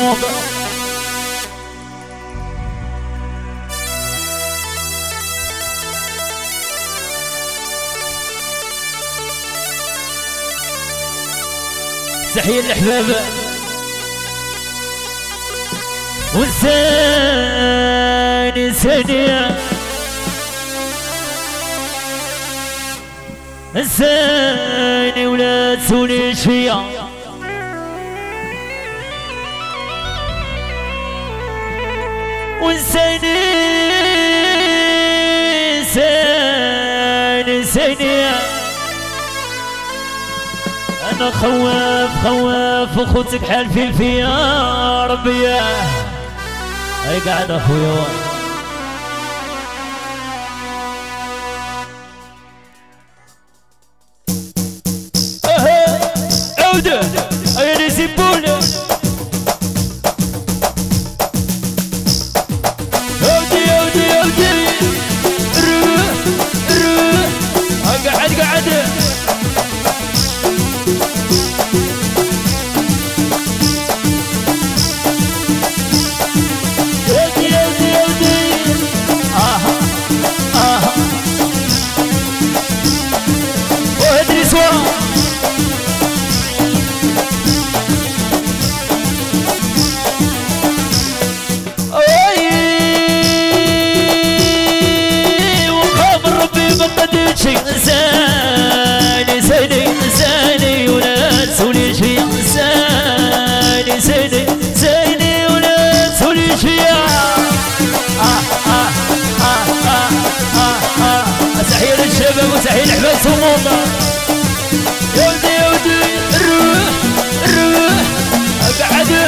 الموض. تحية الأحباب والثاني ثانية الثاني ولا تسوليش فيا والثاني ثانية أنا خواف وخوتك حالفين فيا ربي هاي قاعد أخويا عودة أيا نسيبونا عودي روح قاعد زاني ولا تسوليش فيا زاني ولا تسوليش فيا تحية للشباب وتحية لحباب صموطة يا ودي روح قعد يا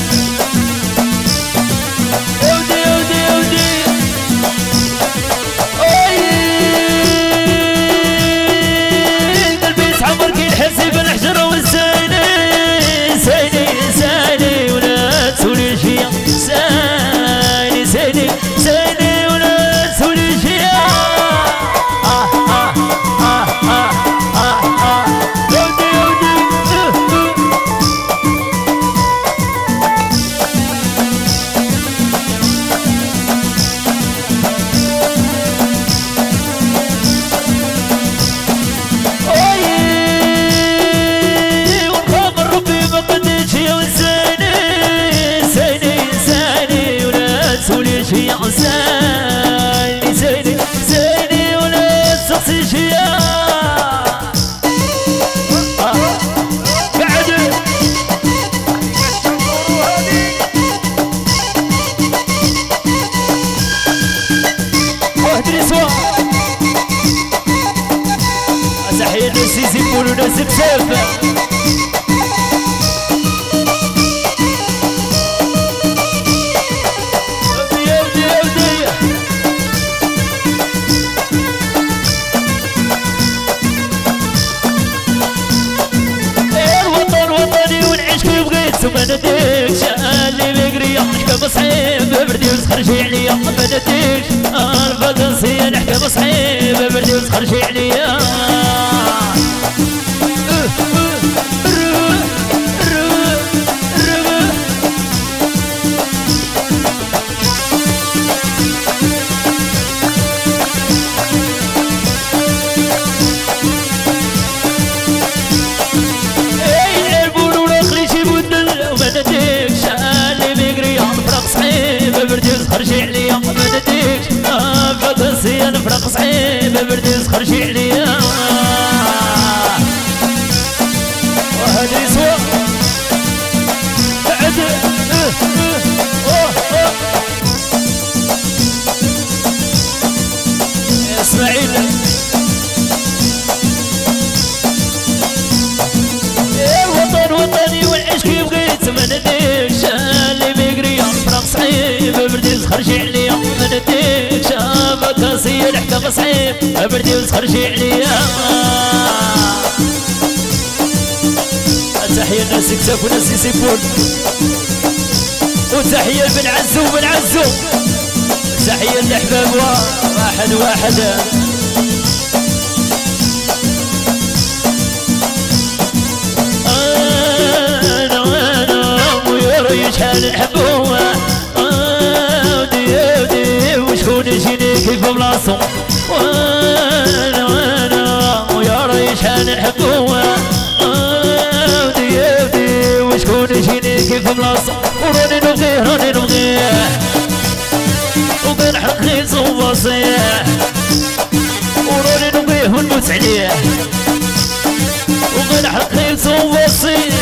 ودي حسب الحجر والزاني زاني ولا تسوليش فيا زاني ولا تسوليش فيا زاني ولا تسقسيش فيا قعد واحد نسوة تحية للسيسي بولو ناس بسافة ما نديكش اللي بقري نحكي بصحيب بردي وتخرجي عليا ما نديكش الفقصية نحكي بصحيب بردي وتخرجي عليا خرجي عليا ما نديكش فقصية نفرق صحيب بردي خرجي عليا وهذه سوا بعد يا اسماعيل الوطن وطني والعيش كيف بغيت ما نديكش اللي بيقري نفرق صحيب بردي خرجي عليا ما نديكش فقصية نحكي صحيب بردي وتخرجي عليا تحية الناس كتاف وناس يسيبون وتحية لبن عزو تحية للأحباب واحد أنا ويا شحال نحبوها ودي وشكون يجيني كيف بلاصتو وانا ويا راي شحال نحبوها ودي وشكون يجيني كيف بلاصتو وراني نبغيه وكنحرق خيس وبصيح وراني نبغيه ونموت عليه وكنحرق خيس وبصيح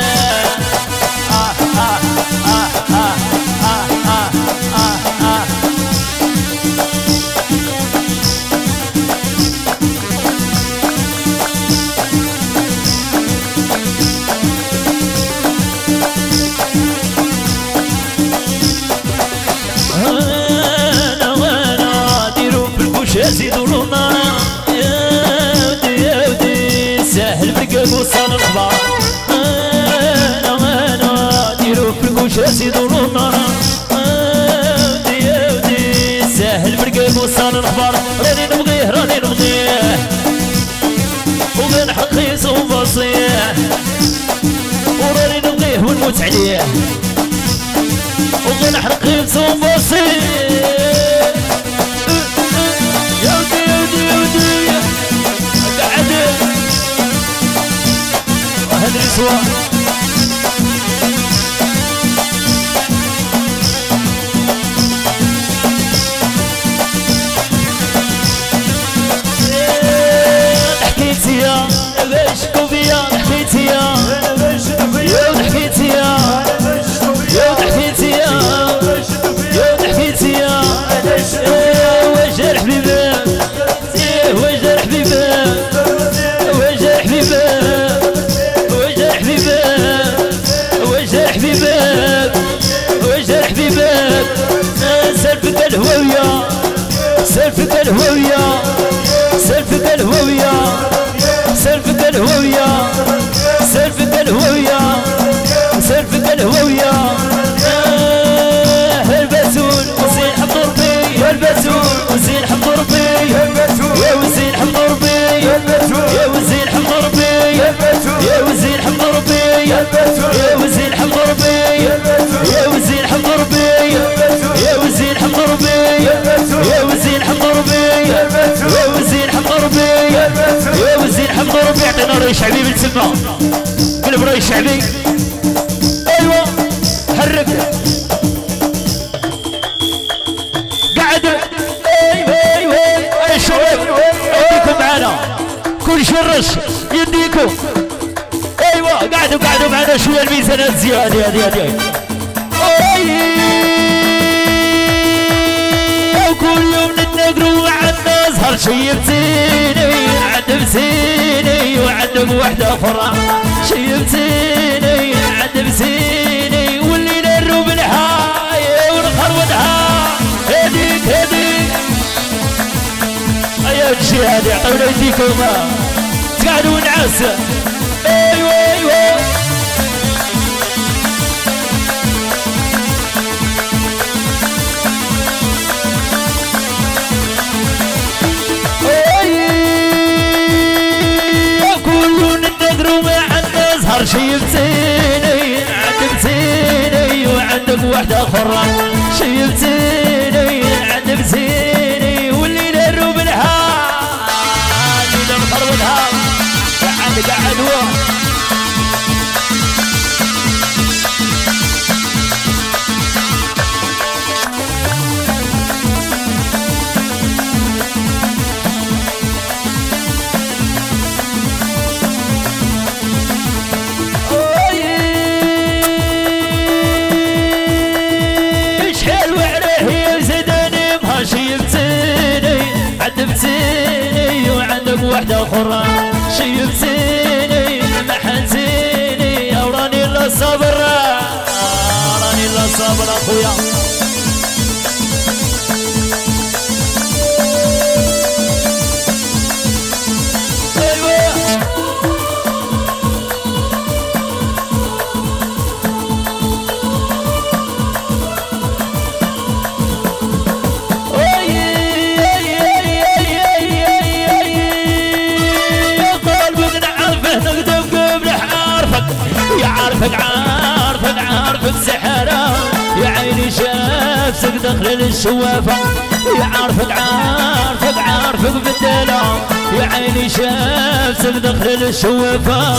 زيدوا لنا يا ودي ساهل برقاق وصال الخبار انا ديروا في الكوشه زيدوا لنا يا ودي ساهل برقاق وصال الخبار راني نبغيه وكنحرق خيس وبصيح وراني نبغيه ونموت عليه وكنحرق خيس وبصيح النسوة حكيتي يا باش كوفيا حكيتي يا حكيتي يا حكيتي يا حكيتي يا وجه حبيبي وجه حبيبي وجه حبيبي وجه حبيبك وجه حبيبك سلفك الهوية سلفك الهوية سلفك الهوية سلفك الهوية سلفك الهوية سلفك الهوية البتول وزين حمد ربي يا البتول وزين حمد ربي يا وزين حمد ربي يا وزين حمد ربي يا وزين حمد ربي يا وزين حمد ربي يا وزين حمد ربي يا وزين حمد ربي يا وزين حمد ربي يا وزين حمد ربي يا وزين حمد ربي اعطينا راي شعبي بالسمة قلب راي شعبي ايوه حرك قعد ايوه الشباب يديكم معانا كل شرش يديكم ايوه قعدوا معنا شويه الميزانات زياده هذه وكل يوم نتناقروا عنا زهر شيبتيني عدبتيني وعندك وحده اخرى شيبتيني عدبتيني واللي نروب الحايه ونخربطها هذيك ايا الشي هذه عطونا يديكم تقعدوا نعس ايوه كلنا نقدروا مع الناس هر شيبتيني عدبتيني وعندك واحدة أخرى شيبتيني عدبتيني واللي نروب الحال اللي نخربطها قاعد شحال وعليه يا زداني بها شيبتيني عدبتيني وعندك واحدة أخرى شيبتيني محنتيني وراني لا صبر راني لا صبر اخويا عارفك نفسك دخل للشوافة يعرفك عارفك عارفك بالدلع يا عيني شافسك دخل للشوافة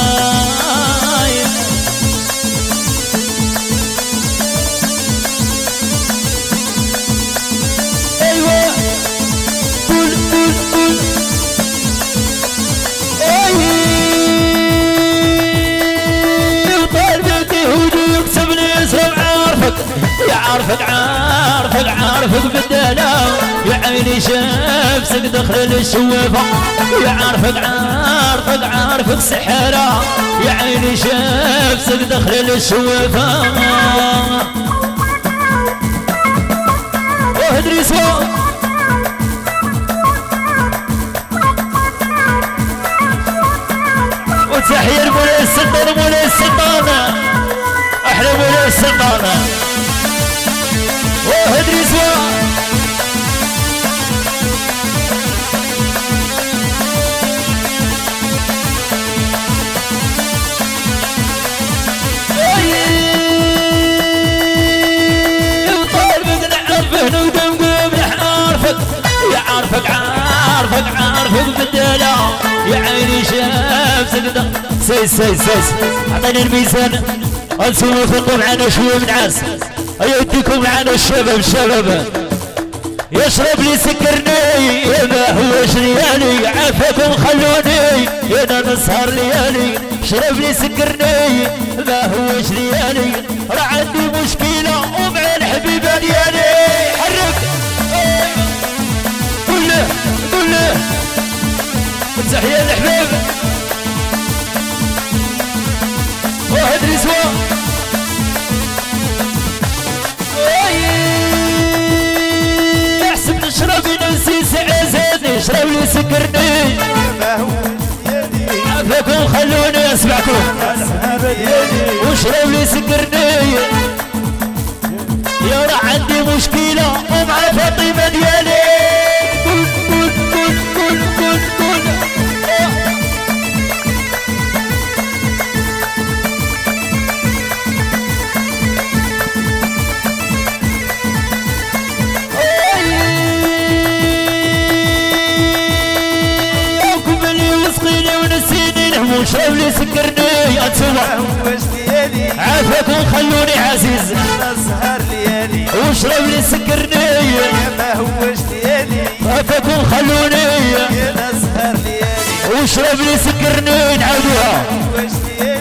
ايوه قول قول قول عارفك عارفك عارفك بالدلع يا عيني شافسك دخل للشوافة يا عارفك عارفك عارفك سحرة يا عيني شافسك دخل للشوافة وهدري سوا وتحية لمولاي السلطان مولاي السلطان احلى مولاي السلطان وهدري سوا وطالبك نعرفه نقدم قوم عارفك يا عارفك عارفك عارفك بالدلع يا عيني شافسك سيس اعطيني الميزان نسوق معنا شويه من عاس يديكم معنا الشباب يشرب لي سكرني ما هوش ريالي عافاكم خلوني انا نسهر ليالي شرب لي سكرني ما هوش ريالي راه عندي مشكله ومع الحبيبه ديالي حرك قول له تحيه للحبيب وهدري سوا احسب نشرب ننسي عزيزني شرب لي سكرني ما هو يدي عافاكم خلوني اسمعكم وشرب لي سكرني يا راه عندي مشكلة ومع فاطمة ديالي قول وشرب لي سكرني انتوما عافاكم خلوني عزيز نسهر ليالي وشرب لي سكرني ما هوش ديالي عافاكم خلوني نسهر ليالي وشرب لي سكرني نعاودوها